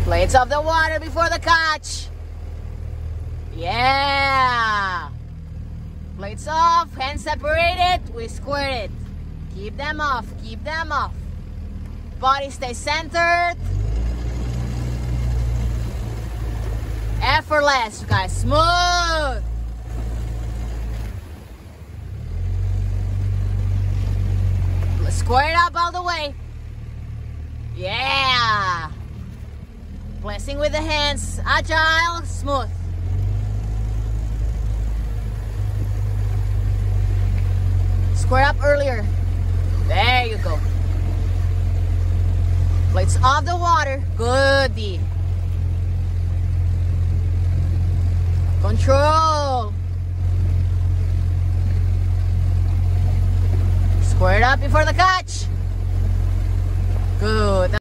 Plates off the water before the catch. Yeah. Plates off, hands separated, we squirt it. Keep them off, keep them off. Body stay centered. Effortless, guys, smooth. Square it up all the way. Yeah. Pressing with the hands, agile, smooth. Square up earlier. There you go. Plates off the water. Good, D. Control. Square it up before the catch. Good.